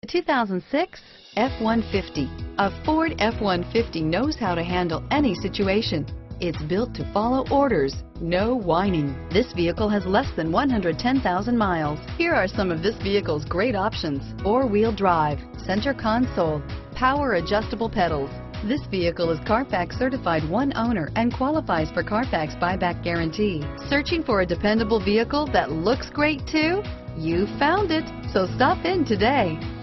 2006 F-150. A Ford F-150 knows how to handle any situation. It's built to follow orders, no whining. This vehicle has less than 110,000 miles. Here are some of this vehicle's great options: four-wheel drive, center console, power adjustable pedals. This vehicle is Carfax certified one owner and qualifies for Carfax buyback guarantee. Searching for a dependable vehicle that looks great too? You found it, so stop in today.